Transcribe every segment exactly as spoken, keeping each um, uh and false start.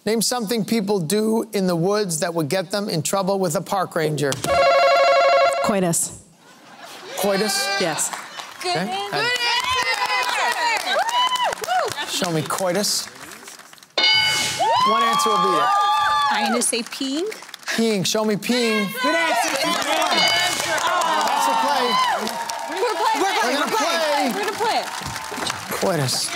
Name something people do in the woods that would get them in trouble with a park ranger. Coitus. Coitus? Yes. Good okay. answer. Show me coitus. One answer will be it. I'm gonna say peeing. Peeing. Show me peeing. Good answer. That's a play. We're playing. We're gonna play. We're gonna play. Coitus.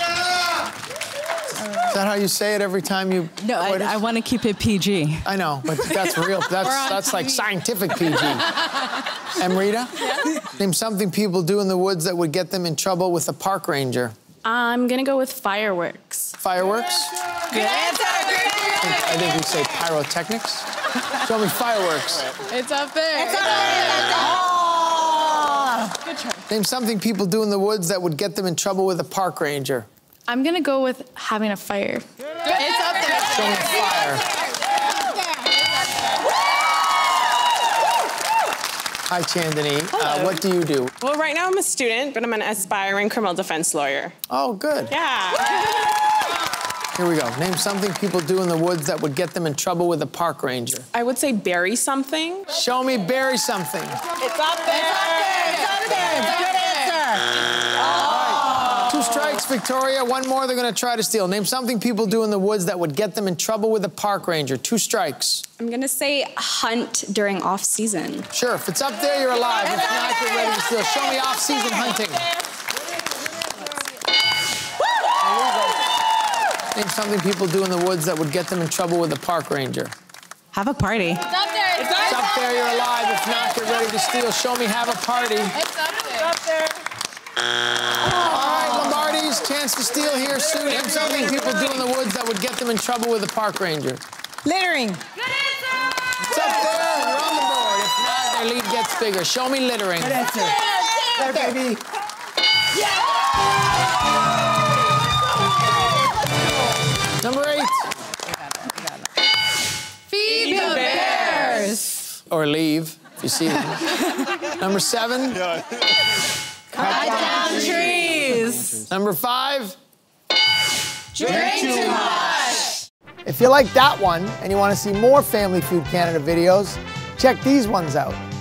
Is that how you say it every time you? No, I, I want to keep it P G. I know, but that's real. That's that's like scientific P G. Amrita? Yeah? Name something people do in the woods that would get them in trouble with a park ranger. I'm gonna go with fireworks. Fireworks? Good answer. I think we'd say pyrotechnics. Show me fireworks. It's up there. It's up there. Oh. Good try. Name something people do in the woods that would get them in trouble with a park ranger. I'm gonna go with having a fire. Good. It's up there. Show me fire. Hi, Chandani. Uh, what do you do? Well, right now I'm a student, but I'm an aspiring criminal defense lawyer. Oh, good. Yeah. Here we go. Name something people do in the woods that would get them in trouble with a park ranger. I would say bury something. Show me bury something. It's up there. It's up there. It's up there. Good answer. Oh. Two strikes, Victoria. One more they're going to try to steal. Name something people do in the woods that would get them in trouble with a park ranger. Two strikes. I'm gonna say hunt during off-season. Sure, if it's up there, you're alive. If not, you're ready to steal. Show me off-season hunting. Name something people do in the woods that would get them in trouble with a park ranger. Have a party. It's up there. It's, it's up there, you're alive. If not, you're ready to steal. Show me have a party. It's up there. It's up there. All right, Lombardi's chance to steal here soon. Name something people do in the woods that would get them in trouble with a park ranger. Littering. Good answer. It's up there. You're on the board. If not, their lead gets bigger. Show me littering. Good answer. There, baby. Yeah. Number eight. Feed the bears. Or leave, if you see them. Number seven. Cut down trees. Number five. Drink too much. If you like that one and you want to see more Family Feud Canada videos, check these ones out.